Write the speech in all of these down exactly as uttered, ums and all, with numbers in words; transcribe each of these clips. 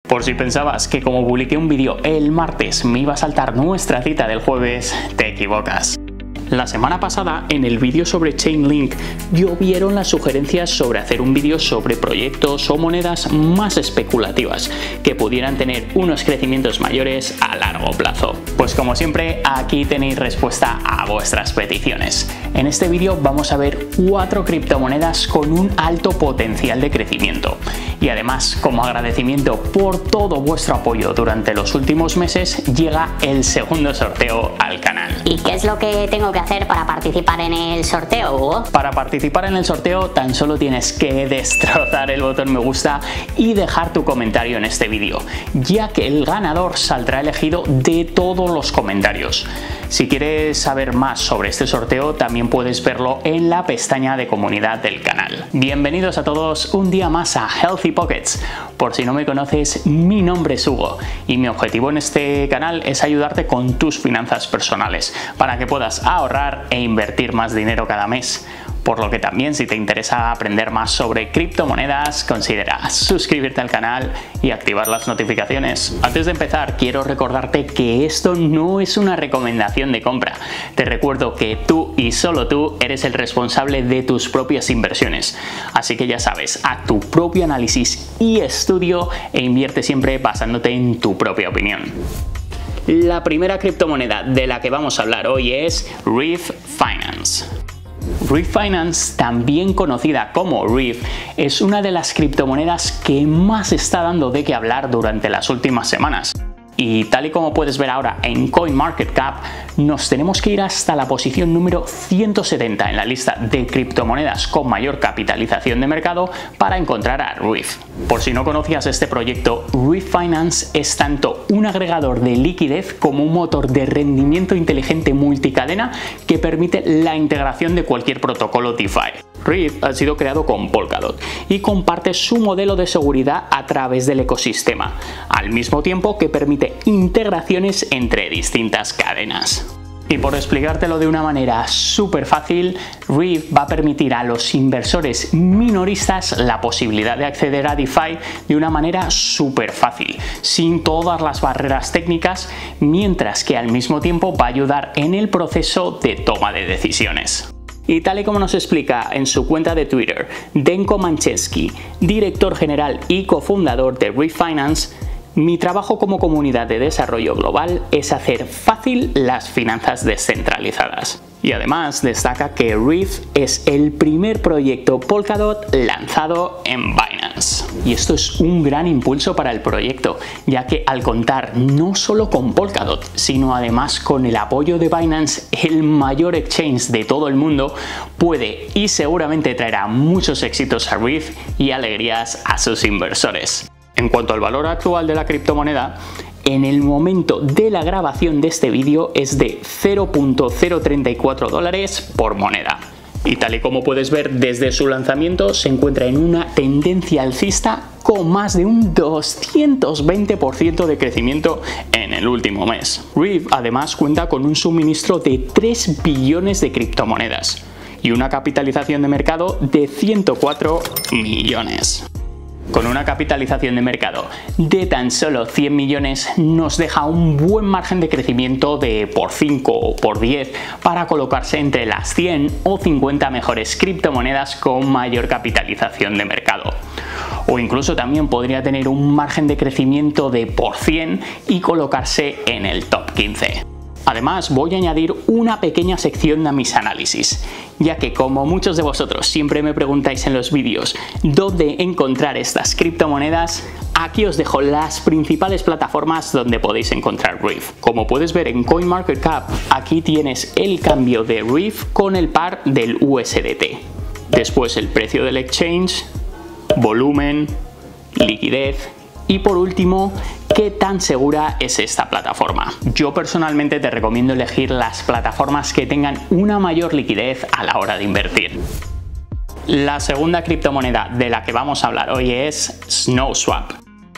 Por si pensabas que como publiqué un vídeo el martes me iba a saltar nuestra cita del jueves, te equivocas. La semana pasada, en el vídeo sobre Chainlink, llovieron las sugerencias sobre hacer un vídeo sobre proyectos o monedas más especulativas, que pudieran tener unos crecimientos mayores a largo plazo. Pues como siempre, aquí tenéis respuesta a vuestras peticiones. En este vídeo vamos a ver cuatro criptomonedas con un alto potencial de crecimiento. Y además, como agradecimiento por todo vuestro apoyo durante los últimos meses, llega el segundo sorteo al canal. ¿Y qué es lo que tengo que hacer para participar en el sorteo, Hugo? Para participar en el sorteo tan solo tienes que destrozar el botón me gusta y dejar tu comentario en este vídeo, ya que el ganador saldrá elegido de todos los comentarios. Si quieres saber más sobre este sorteo, también puedes verlo en la pestaña de comunidad del canal. Bienvenidos a todos un día más a Healthy Pockets. Por si no me conoces, mi nombre es Hugo y mi objetivo en este canal es ayudarte con tus finanzas personales para que puedas ahorrar e invertir más dinero cada mes. Por lo que también, si te interesa aprender más sobre criptomonedas, considera suscribirte al canal y activar las notificaciones. Antes de empezar, quiero recordarte que esto no es una recomendación de compra. Te recuerdo que tú y solo tú eres el responsable de tus propias inversiones. Así que ya sabes, haz tu propio análisis y estudio e invierte siempre basándote en tu propia opinión. La primera criptomoneda de la que vamos a hablar hoy es Reef Finance. Reef Finance, también conocida como Reef, es una de las criptomonedas que más está dando de qué hablar durante las últimas semanas. Y tal y como puedes ver ahora en CoinMarketCap, nos tenemos que ir hasta la posición número ciento setenta en la lista de criptomonedas con mayor capitalización de mercado para encontrar a Reef. Por si no conocías este proyecto, Reef Finance es tanto un agregador de liquidez como un motor de rendimiento inteligente multicadena que permite la integración de cualquier protocolo DeFi. Reef ha sido creado con Polkadot y comparte su modelo de seguridad a través del ecosistema, al mismo tiempo que permite integraciones entre distintas cadenas. Y por explicártelo de una manera súper fácil, Reef va a permitir a los inversores minoristas la posibilidad de acceder a DeFi de una manera súper fácil, sin todas las barreras técnicas, mientras que al mismo tiempo va a ayudar en el proceso de toma de decisiones. Y tal y como nos explica en su cuenta de Twitter, Denko Manchevski, director general y cofundador de Reef Finance, mi trabajo como comunidad de desarrollo global es hacer fácil las finanzas descentralizadas. Y además destaca que Reef es el primer proyecto Polkadot lanzado en Binance. Y esto es un gran impulso para el proyecto, ya que al contar no solo con Polkadot, sino además con el apoyo de Binance, el mayor exchange de todo el mundo, puede y seguramente traerá muchos éxitos a Reef y alegrías a sus inversores. En cuanto al valor actual de la criptomoneda, en el momento de la grabación de este vídeo es de cero punto cero treinta y cuatro dólares por moneda. Y tal y como puedes ver, desde su lanzamiento se encuentra en una tendencia alcista con más de un doscientos veinte por ciento de crecimiento en el último mes. Reef además cuenta con un suministro de tres billones de criptomonedas y una capitalización de mercado de ciento cuatro millones. Con una capitalización de mercado de tan solo cien millones nos deja un buen margen de crecimiento de por cinco o por diez para colocarse entre las cien o cincuenta mejores criptomonedas con mayor capitalización de mercado. O incluso también podría tener un margen de crecimiento de por cien y colocarse en el top quince. Además, voy a añadir una pequeña sección a mis análisis, ya que como muchos de vosotros siempre me preguntáis en los vídeos dónde encontrar estas criptomonedas, aquí os dejo las principales plataformas donde podéis encontrar Reef. Como puedes ver en CoinMarketCap, aquí tienes el cambio de Reef con el par del U S D T. Después el precio del exchange, volumen, liquidez y por último, ¿qué tan segura es esta plataforma? Yo personalmente te recomiendo elegir las plataformas que tengan una mayor liquidez a la hora de invertir. La segunda criptomoneda de la que vamos a hablar hoy es SnowSwap.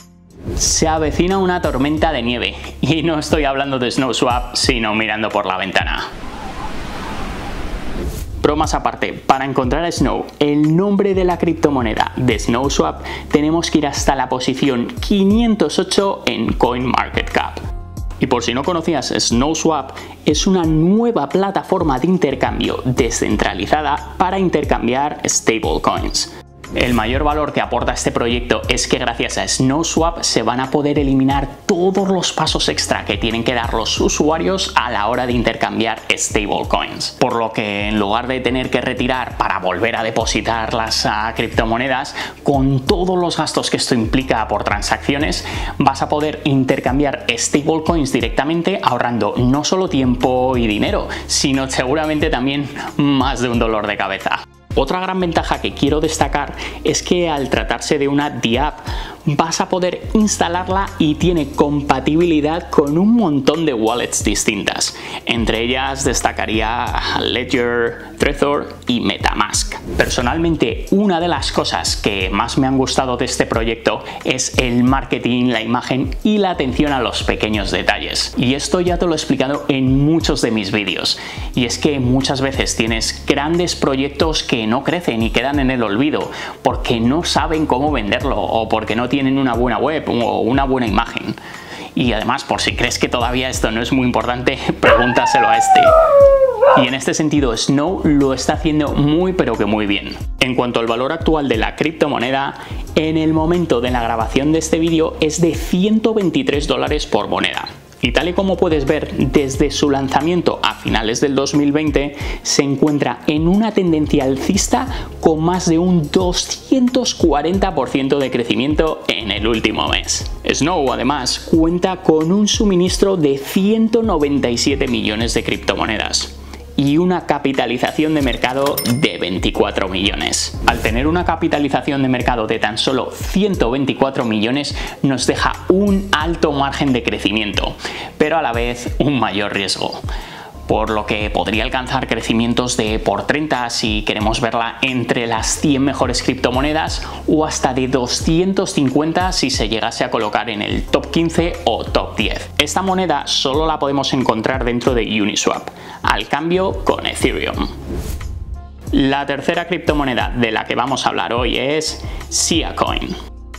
Se avecina una tormenta de nieve y no estoy hablando de SnowSwap, sino mirando por la ventana. Bromas aparte, para encontrar a Snow, el nombre de la criptomoneda de SnowSwap, tenemos que ir hasta la posición quinientos ocho en CoinMarketCap. Y por si no conocías, SnowSwap es una nueva plataforma de intercambio descentralizada para intercambiar stablecoins. El mayor valor que aporta este proyecto es que gracias a SnowSwap se van a poder eliminar todos los pasos extra que tienen que dar los usuarios a la hora de intercambiar stablecoins. Por lo que en lugar de tener que retirar para volver a depositar las uh, criptomonedas, con todos los gastos que esto implica por transacciones, vas a poder intercambiar stablecoins directamente, ahorrando no solo tiempo y dinero, sino seguramente también más de un dolor de cabeza. Otra gran ventaja que quiero destacar es que al tratarse de una DApp vas a poder instalarla y tiene compatibilidad con un montón de wallets distintas. Entre ellas destacaría Ledger, Trezor y MetaMask. Personalmente, una de las cosas que más me han gustado de este proyecto es el marketing, la imagen y la atención a los pequeños detalles. Y esto ya te lo he explicado en muchos de mis vídeos. Y es que muchas veces tienes grandes proyectos que no crecen y quedan en el olvido porque no saben cómo venderlo o porque no tienen una buena web o una buena imagen. Y además, por si crees que todavía esto no es muy importante, pregúntaselo a este. Y en este sentido, Snow lo está haciendo muy pero que muy bien. En cuanto al valor actual de la criptomoneda, en el momento de la grabación de este vídeo es de ciento veintitrés dólares por moneda. Y tal y como puedes ver, desde su lanzamiento a finales del dos mil veinte se encuentra en una tendencia alcista con más de un doscientos cuarenta por ciento de crecimiento en el último mes. Snow además cuenta con un suministro de ciento noventa y siete millones de criptomonedas y una capitalización de mercado de veinticuatro millones. Al tener una capitalización de mercado de tan solo ciento veinticuatro millones nos deja un alto margen de crecimiento, pero a la vez un mayor riesgo, por lo que podría alcanzar crecimientos de por treinta si queremos verla entre las cien mejores criptomonedas o hasta de doscientos cincuenta si se llegase a colocar en el top quince o top diez. Esta moneda solo la podemos encontrar dentro de Uniswap, al cambio con Ethereum. La tercera criptomoneda de la que vamos a hablar hoy es Siacoin.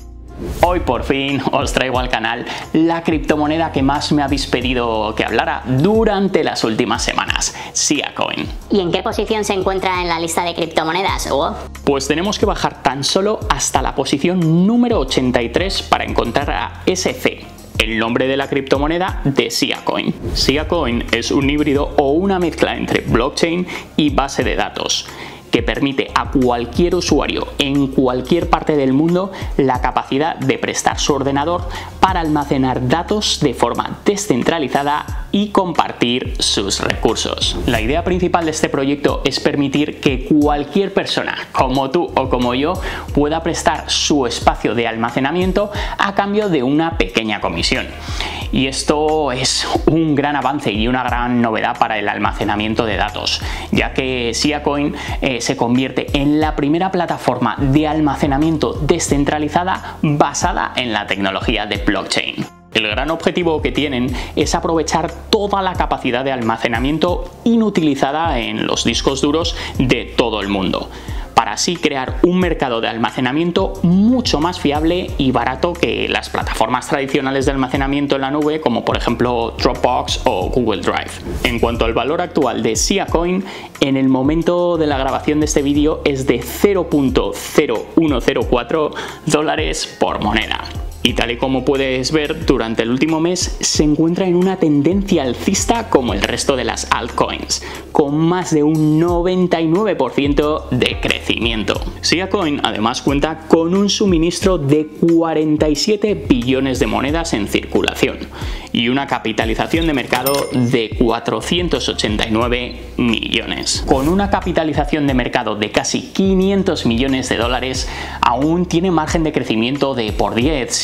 Hoy por fin os traigo al canal la criptomoneda que más me habéis pedido que hablara durante las últimas semanas, Siacoin. ¿Y en qué posición se encuentra en la lista de criptomonedas, Hugo? Pues tenemos que bajar tan solo hasta la posición número ochenta y tres para encontrar a S C, el nombre de la criptomoneda de Siacoin. Siacoin es un híbrido o una mezcla entre blockchain y base de datos, que permite a cualquier usuario en cualquier parte del mundo la capacidad de prestar su ordenador para almacenar datos de forma descentralizada y compartir sus recursos. La idea principal de este proyecto es permitir que cualquier persona, como tú o como yo, pueda prestar su espacio de almacenamiento a cambio de una pequeña comisión. Y esto es un gran avance y una gran novedad para el almacenamiento de datos, ya que Siacoin eh, se convierte en la primera plataforma de almacenamiento descentralizada basada en la tecnología de blockchain. El gran objetivo que tienen es aprovechar toda la capacidad de almacenamiento inutilizada en los discos duros de todo el mundo, para así crear un mercado de almacenamiento mucho más fiable y barato que las plataformas tradicionales de almacenamiento en la nube, como por ejemplo Dropbox o Google Drive. En cuanto al valor actual de Siacoin, en el momento de la grabación de este vídeo es de cero punto cero uno cero cuatro dólares por moneda. Y tal y como puedes ver, durante el último mes se encuentra en una tendencia alcista como el resto de las altcoins, con más de un noventa y nueve por ciento de crecimiento. Siacoin además cuenta con un suministro de cuarenta y siete billones de monedas en circulación y una capitalización de mercado de cuatrocientos ochenta y nueve millones. Con una capitalización de mercado de casi quinientos millones de dólares, aún tiene margen de crecimiento de por diez si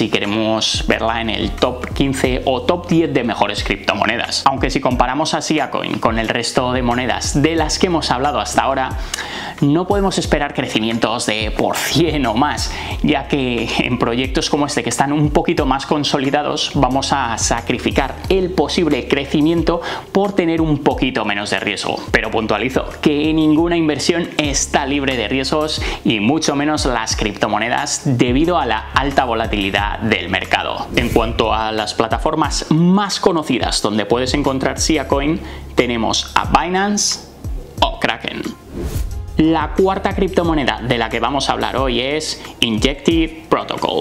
si queremos verla en el top quince o top diez de mejores criptomonedas. Aunque si comparamos a Siacoin con el resto de monedas de las que hemos hablado hasta ahora, no podemos esperar crecimientos de por cien o más, ya que en proyectos como este que están un poquito más consolidados vamos a sacrificar el posible crecimiento por tener un poquito menos de riesgo. Pero puntualizo que ninguna inversión está libre de riesgos y mucho menos las criptomonedas debido a la alta volatilidad del mercado. En cuanto a las plataformas más conocidas donde puedes encontrar Siacoin, tenemos a Binance o Kraken. La cuarta criptomoneda de la que vamos a hablar hoy es Injective Protocol.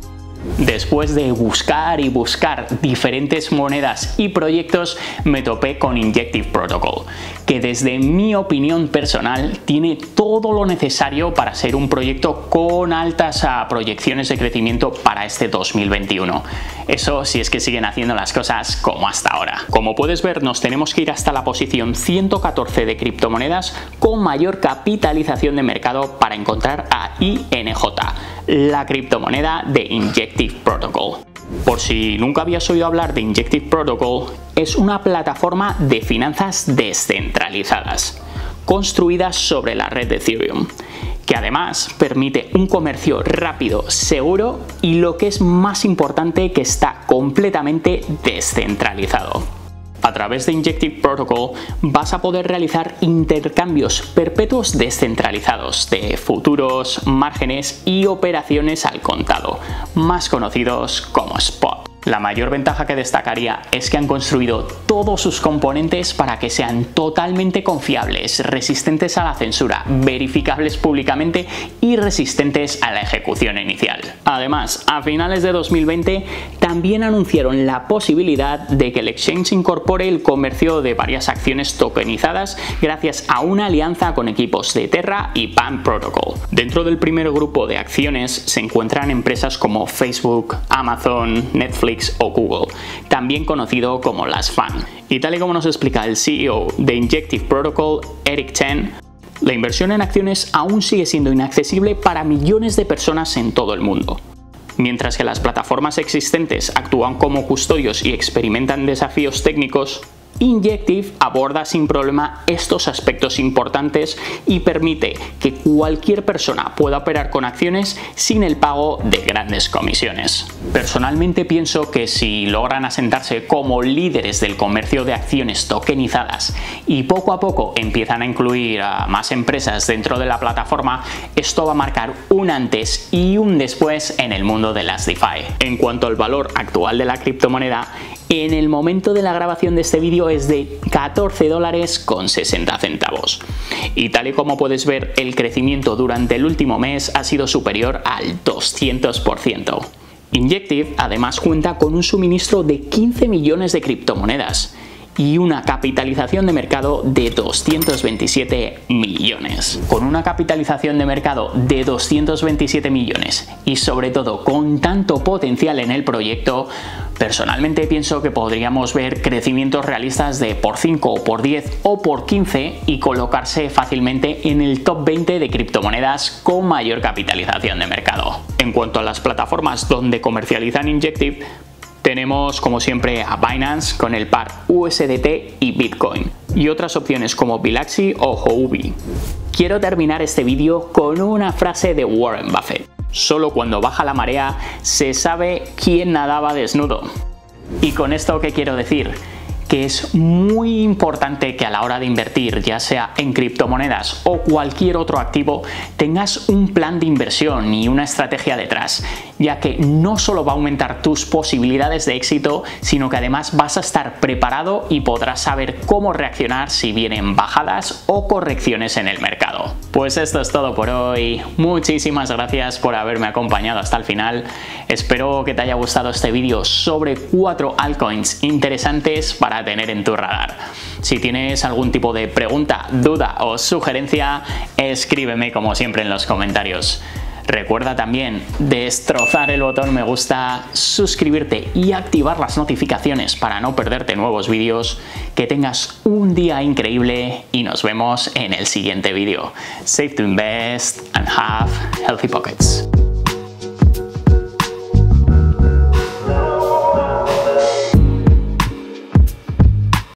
Después de buscar y buscar diferentes monedas y proyectos, me topé con Injective Protocol, que desde mi opinión personal tiene todo lo necesario para ser un proyecto con altas proyecciones de crecimiento para este dos mil veintiuno. Eso si es que siguen haciendo las cosas como hasta ahora. Como puedes ver, nos tenemos que ir hasta la posición ciento catorce de criptomonedas con mayor capitalización de mercado para encontrar a I N J, la criptomoneda de Injective Protocol. Por si nunca habías oído hablar de Injective Protocol, es una plataforma de finanzas descentralizadas, construida sobre la red de Ethereum, que además permite un comercio rápido, seguro y, lo que es más importante, que está completamente descentralizado. A través de Injective Protocol vas a poder realizar intercambios perpetuos descentralizados de futuros, márgenes y operaciones al contado, más conocidos como spot. La mayor ventaja que destacaría es que han construido todos sus componentes para que sean totalmente confiables, resistentes a la censura, verificables públicamente y resistentes a la ejecución inicial. Además, a finales de dos mil veinte también anunciaron la posibilidad de que el exchange incorpore el comercio de varias acciones tokenizadas gracias a una alianza con equipos de Terra y Pan Protocol. Dentro del primer grupo de acciones se encuentran empresas como Facebook, Amazon, Netflix o Google, también conocido como las F A N. Y tal y como nos explica el C E O de Injective Protocol, Eric Chen, la inversión en acciones aún sigue siendo inaccesible para millones de personas en todo el mundo. Mientras que las plataformas existentes actúan como custodios y experimentan desafíos técnicos, Injective aborda sin problema estos aspectos importantes y permite que cualquier persona pueda operar con acciones sin el pago de grandes comisiones. Personalmente pienso que si logran asentarse como líderes del comercio de acciones tokenizadas y poco a poco empiezan a incluir a más empresas dentro de la plataforma, esto va a marcar un antes y un después en el mundo de las DeFi. En cuanto al valor actual de la criptomoneda, en el momento de la grabación de este vídeo es de catorce dólares con sesenta centavos. Y tal y como puedes ver, el crecimiento durante el último mes ha sido superior al doscientos por ciento. Injective además cuenta con un suministro de quince millones de criptomonedas y una capitalización de mercado de doscientos veintisiete millones. Con una capitalización de mercado de doscientos veintisiete millones y sobre todo con tanto potencial en el proyecto, personalmente pienso que podríamos ver crecimientos realistas de por cinco o por diez o por quince y colocarse fácilmente en el top veinte de criptomonedas con mayor capitalización de mercado. En cuanto a las plataformas donde comercializan Injective, tenemos como siempre a Binance con el par U S D T y Bitcoin, y otras opciones como Bilaxy o Huobi. Quiero terminar este vídeo con una frase de Warren Buffett: solo cuando baja la marea se sabe quién nadaba desnudo. ¿Y con esto qué quiero decir? Que es muy importante que a la hora de invertir, ya sea en criptomonedas o cualquier otro activo, tengas un plan de inversión y una estrategia detrás, ya que no solo va a aumentar tus posibilidades de éxito, sino que además vas a estar preparado y podrás saber cómo reaccionar si vienen bajadas o correcciones en el mercado. Pues esto es todo por hoy. Muchísimas gracias por haberme acompañado hasta el final. Espero que te haya gustado este vídeo sobre cuatro altcoins interesantes para tener en tu radar. Si tienes algún tipo de pregunta, duda o sugerencia, escríbeme como siempre en los comentarios. Recuerda también destrozar el botón me gusta, suscribirte y activar las notificaciones para no perderte nuevos vídeos. Que tengas un día increíble y nos vemos en el siguiente vídeo. Save to invest and have healthy pockets.